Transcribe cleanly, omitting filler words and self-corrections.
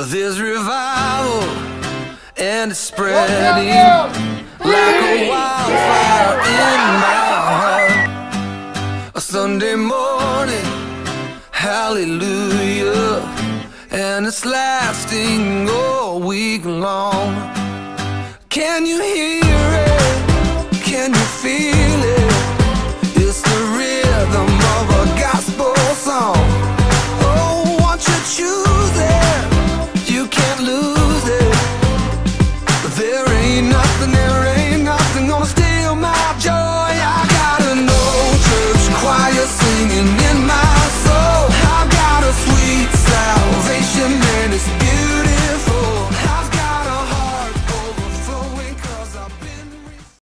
There's revival and it's spreading like a wildfire in my heart. A Sunday morning, hallelujah, and it's lasting all week long. Can you hear it? Can you feel it?